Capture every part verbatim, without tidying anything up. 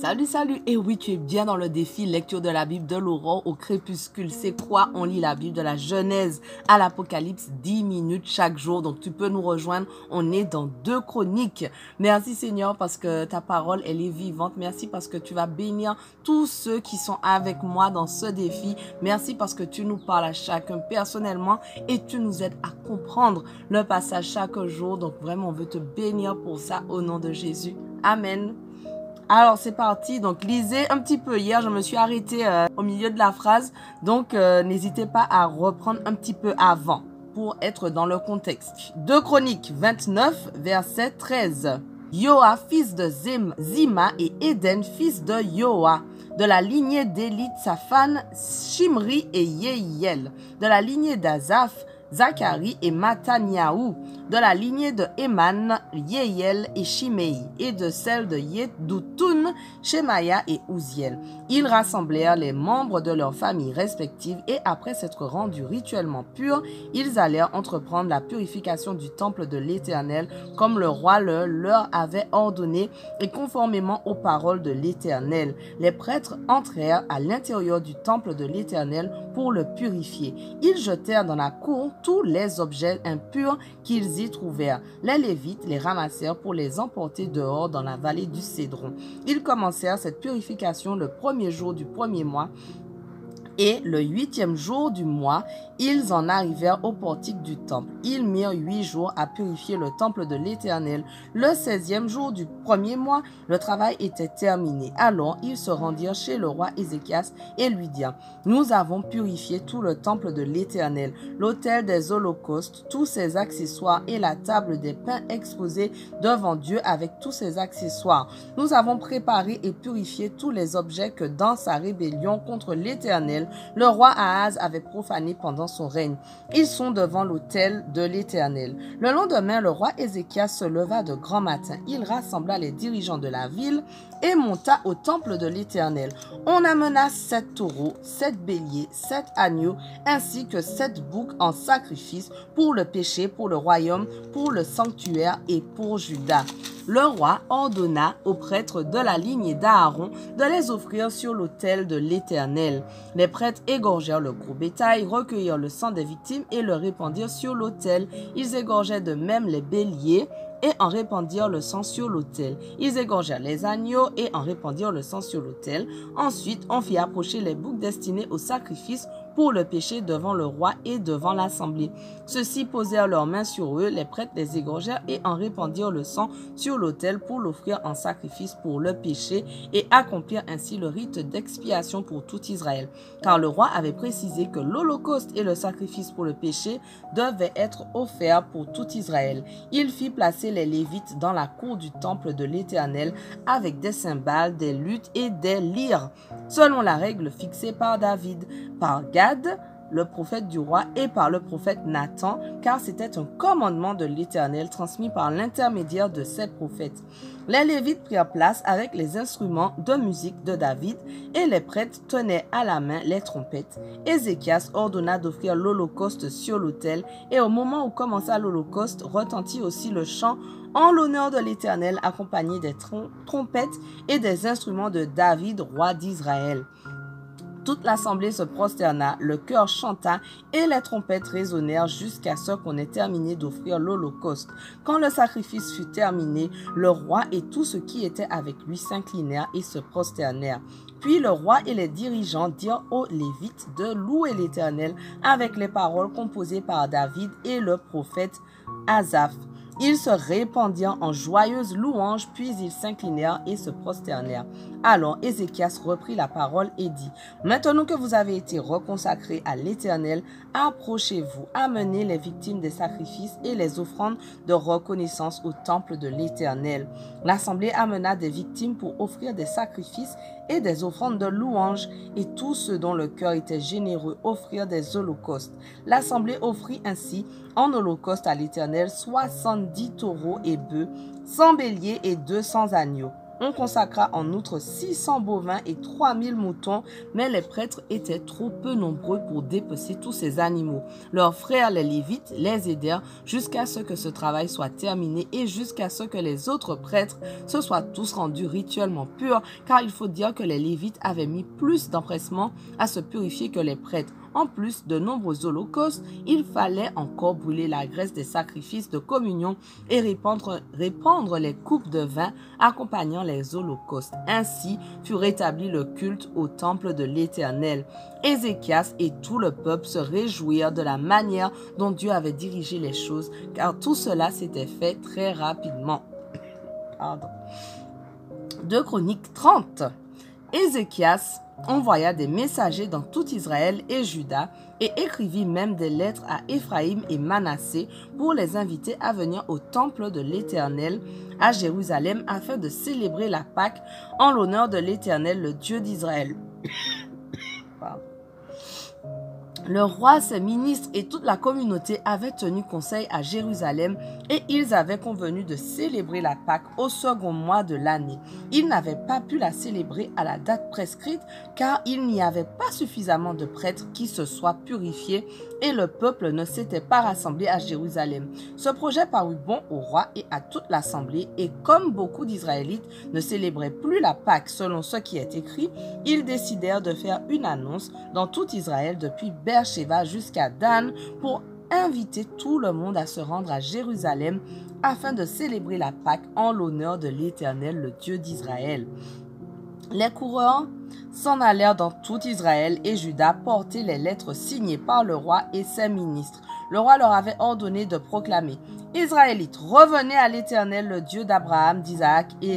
Salut, salut! Et oui, tu es bien dans le défi lecture de la Bible de l'aurore au crépuscule. C'est quoi? On lit la Bible de la Genèse à l'Apocalypse, dix minutes chaque jour. Donc, tu peux nous rejoindre. On est dans deux chroniques. Merci Seigneur parce que ta parole, elle est vivante. Merci parce que tu vas bénir tous ceux qui sont avec moi dans ce défi. Merci parce que tu nous parles à chacun personnellement et tu nous aides à comprendre le passage chaque jour. Donc, vraiment, on veut te bénir pour ça au nom de Jésus. Amen. Alors, c'est parti. Donc, lisez un petit peu. Hier, je me suis arrêtée euh, au milieu de la phrase. Donc, euh, n'hésitez pas à reprendre un petit peu avant pour être dans le contexte. deux Chroniques vingt-neuf, verset treize. Yoa, fils de Zim, Zima, et Éden, fils de Yoa. De la lignée d'Élit, Saphan, Shimri et Yehiel. De la lignée d'Azaph, Zacharie et Mathaniaou, de la lignée de Éman, Yehiel et Shimei, et de celle de Yedoutoun, Shemaya et Ouziel. Ils rassemblèrent les membres de leurs familles respectives et après s'être rendus rituellement purs, ils allèrent entreprendre la purification du temple de l'Éternel comme le roi le leur avait ordonné et conformément aux paroles de l'Éternel. Les prêtres entrèrent à l'intérieur du temple de l'Éternel pour le purifier. Ils jetèrent dans la cour tous les objets impurs qu'ils y trouvèrent. Les Lévites les ramassèrent pour les emporter dehors dans la vallée du Cédron. Ils commencèrent cette purification le premier jour du premier mois. Et le huitième jour du mois, ils en arrivèrent au portique du temple. Ils mirent huit jours à purifier le temple de l'Éternel. Le seizième jour du premier mois, le travail était terminé. Alors ils se rendirent chez le roi Ézéchias et lui dirent, « Nous avons purifié tout le temple de l'Éternel, l'autel des holocaustes, tous ses accessoires et la table des pains exposés devant Dieu avec tous ses accessoires. Nous avons préparé et purifié tous les objets que dans sa rébellion contre l'Éternel, le roi Ahaz avait profané pendant son règne. Ils sont devant l'autel de l'Éternel. » Le lendemain, le roi Ézéchias se leva de grand matin. Il rassembla les dirigeants de la ville et monta au temple de l'Éternel. On amena sept taureaux, sept béliers, sept agneaux, ainsi que sept boucs en sacrifice pour le péché, pour le royaume, pour le sanctuaire et pour Juda. Le roi ordonna aux prêtres de la lignée d'Aaron de les offrir sur l'autel de l'Éternel. Les prêtres égorgèrent le gros bétail, recueillirent le sang des victimes et le répandirent sur l'autel. Ils égorgeaient de même les béliers et en répandirent le sang sur l'autel. Ils égorgèrent les agneaux et en répandirent le sang sur l'autel. Ensuite, on fit approcher les boucs destinés au sacrifice pour le péché devant le roi et devant l'assemblée. Ceux-ci posèrent leurs mains sur eux, les prêtres les égorgèrent et en répandirent le sang sur l'autel pour l'offrir en sacrifice pour le péché et accomplir ainsi le rite d'expiation pour tout Israël. Car le roi avait précisé que l'holocauste et le sacrifice pour le péché devaient être offerts pour tout Israël. Il fit placer les Lévites dans la cour du temple de l'Éternel avec des cymbales, des luttes et des lyres, selon la règle fixée par David, par Gad, le prophète du roi, et par le prophète Nathan, car c'était un commandement de l'Éternel transmis par l'intermédiaire de ces prophètes. Les Lévites prirent place avec les instruments de musique de David et les prêtres tenaient à la main les trompettes. Ézéchias ordonna d'offrir l'holocauste sur l'autel et au moment où commença l'holocauste, retentit aussi le chant en l'honneur de l'Éternel accompagné des trom trompettes et des instruments de David, roi d'Israël. Toute l'assemblée se prosterna, le chœur chanta et les trompettes résonnèrent jusqu'à ce qu'on ait terminé d'offrir l'holocauste. Quand le sacrifice fut terminé, le roi et tout ce qui était avec lui s'inclinèrent et se prosternèrent. Puis le roi et les dirigeants dirent aux Lévites de louer l'Éternel avec les paroles composées par David et le prophète Asaph. Ils se répandirent en joyeuses louanges, puis ils s'inclinèrent et se prosternèrent. Alors Ézéchias reprit la parole et dit, « Maintenant que vous avez été reconsacrés à l'Éternel, approchez-vous, amenez les victimes des sacrifices et les offrandes de reconnaissance au temple de l'Éternel. » L'assemblée amena des victimes pour offrir des sacrifices et des offrandes de louanges, et tous ceux dont le cœur était généreux offrirent des holocaustes. L'assemblée offrit ainsi en holocauste à l'Éternel soixante-dix taureaux et bœufs, cent béliers et deux cents agneaux. On consacra en outre six cents bovins et trois mille moutons, mais les prêtres étaient trop peu nombreux pour dépecer tous ces animaux. Leurs frères, les Lévites, les aidèrent jusqu'à ce que ce travail soit terminé et jusqu'à ce que les autres prêtres se soient tous rendus rituellement purs, car il faut dire que les Lévites avaient mis plus d'empressement à se purifier que les prêtres. En plus de nombreux holocaustes, il fallait encore brûler la graisse des sacrifices de communion et répandre, répandre les coupes de vin accompagnant les holocaustes. Ainsi fut rétabli le culte au temple de l'Éternel. Ézéchias et tout le peuple se réjouirent de la manière dont Dieu avait dirigé les choses, car tout cela s'était fait très rapidement. Pardon. deux Chroniques trente. Ézéchias envoya des messagers dans tout Israël et Juda et écrivit même des lettres à Éphraïm et Manassé pour les inviter à venir au temple de l'Éternel à Jérusalem afin de célébrer la Pâque en l'honneur de l'Éternel, le Dieu d'Israël. Le roi, ses ministres et toute la communauté avaient tenu conseil à Jérusalem et ils avaient convenu de célébrer la Pâque au second mois de l'année. Ils n'avaient pas pu la célébrer à la date prescrite car il n'y avait pas suffisamment de prêtres qui se soient purifiés et le peuple ne s'était pas rassemblé à Jérusalem. Ce projet parut bon au roi et à toute l'assemblée et comme beaucoup d'Israélites ne célébraient plus la Pâque selon ce qui est écrit, ils décidèrent de faire une annonce dans tout Israël depuis Beersheba jusqu'à Dan pour inviter tout le monde à se rendre à Jérusalem afin de célébrer la Pâque en l'honneur de l'Éternel, le Dieu d'Israël. Les coureurs s'en allèrent dans tout Israël et Juda porter les lettres signées par le roi et ses ministres. Le roi leur avait ordonné de proclamer « Israélites, revenez à l'Éternel, le Dieu d'Abraham, d'Isaac et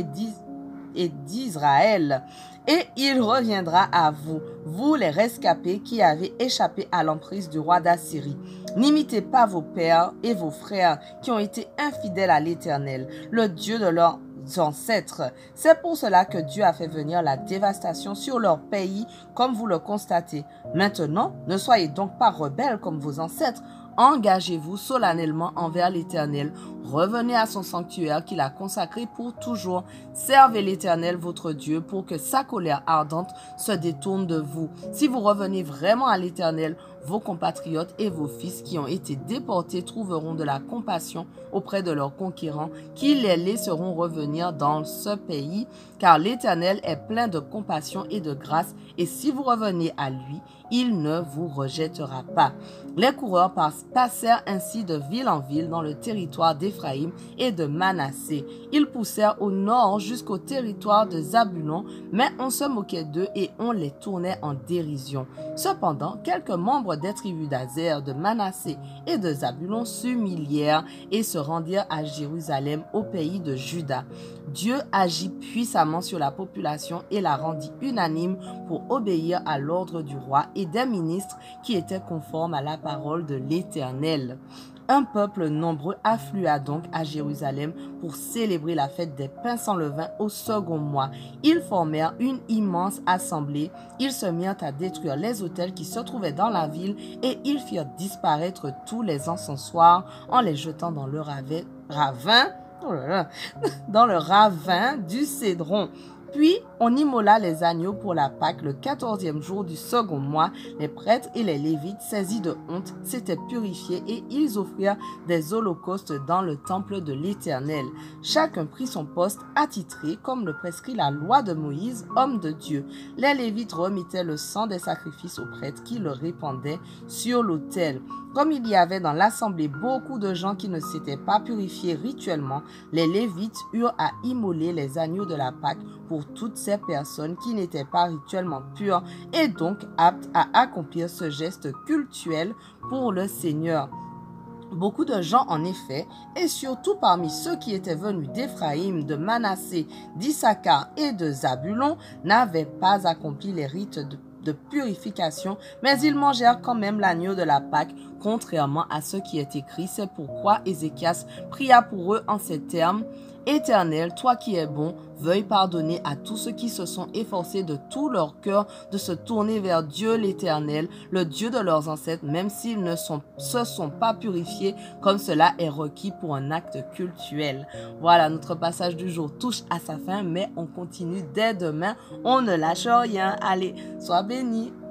d'Israël, et il reviendra à vous, vous les rescapés qui avez échappé à l'emprise du roi d'Assyrie. N'imitez pas vos pères et vos frères qui ont été infidèles à l'Éternel, le Dieu de leurs ancêtres. C'est pour cela que Dieu a fait venir la dévastation sur leur pays, comme vous le constatez. Maintenant, ne soyez donc pas rebelles comme vos ancêtres. Engagez-vous solennellement envers l'Éternel. Revenez à son sanctuaire qu'il a consacré pour toujours. Servez l'Éternel votre Dieu pour que sa colère ardente se détourne de vous. Si vous revenez vraiment à l'Éternel, vos compatriotes et vos fils qui ont été déportés trouveront de la compassion auprès de leurs conquérants qui les laisseront revenir dans ce pays, car l'Éternel est plein de compassion et de grâce, et si vous revenez à lui, il ne vous rejettera pas. Les coureurs passèrent ainsi de ville en ville dans le territoire d'Éphraïm et de Manassé. Ils poussèrent au nord jusqu'au territoire de Zabulon, mais on se moquait d'eux et on les tournait en dérision. Cependant, quelques membres des tribus d'Azer, de Manassé et de Zabulon s'humilièrent et se rendirent à Jérusalem, au pays de Juda. Dieu agit puissamment sur la population et la rendit unanime pour obéir à l'ordre du roi et des ministres qui étaient conformes à la parole de l'Éternel. Un peuple nombreux afflua donc à Jérusalem pour célébrer la fête des pains sans levain au second mois. Ils formèrent une immense assemblée. Ils se mirent à détruire les autels qui se trouvaient dans la ville et ils firent disparaître tous les encensoirs en les jetant dans le ravin, oh là là, dans le ravin du Cédron. Puis, on immola les agneaux pour la Pâque le quatorzième jour du second mois. Les prêtres et les Lévites, saisis de honte, s'étaient purifiés et ils offrirent des holocaustes dans le temple de l'Éternel. Chacun prit son poste attitré, comme le prescrit la loi de Moïse, homme de Dieu. Les Lévites remettaient le sang des sacrifices aux prêtres qui le répandaient sur l'autel. Comme il y avait dans l'assemblée beaucoup de gens qui ne s'étaient pas purifiés rituellement, les Lévites eurent à immoler les agneaux de la Pâque pour toutes ces personnes qui n'étaient pas rituellement pures et donc aptes à accomplir ce geste cultuel pour le Seigneur. Beaucoup de gens, en effet, et surtout parmi ceux qui étaient venus d'Éphraïm, de Manassé, d'Issachar et de Zabulon, n'avaient pas accompli les rites de de purification, mais ils mangèrent quand même l'agneau de la Pâque, contrairement à ce qui est écrit. C'est pourquoi Ézéchias pria pour eux en ces termes. Éternel, toi qui es bon, veuille pardonner à tous ceux qui se sont efforcés de tout leur cœur de se tourner vers Dieu l'Éternel, le Dieu de leurs ancêtres, même s'ils ne sont, se sont pas purifiés comme cela est requis pour un acte cultuel. Voilà, notre passage du jour touche à sa fin, mais on continue dès demain. On ne lâche rien. Allez, sois bénis.